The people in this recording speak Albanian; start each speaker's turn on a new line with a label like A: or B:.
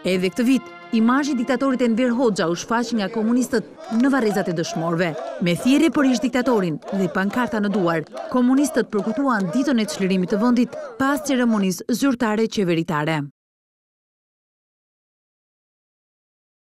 A: Edhe këtë vit, imazhi i diktatorit Enver Hoxha u shfaq nga komunistët në Varrezat e Dëshmorëve. Me thirrje për ish diktatorin dhe pankarta në duar, komunistët përkujtuan ditën e çlirimit të vendit pas ceremonisë zyrtare qeveritare.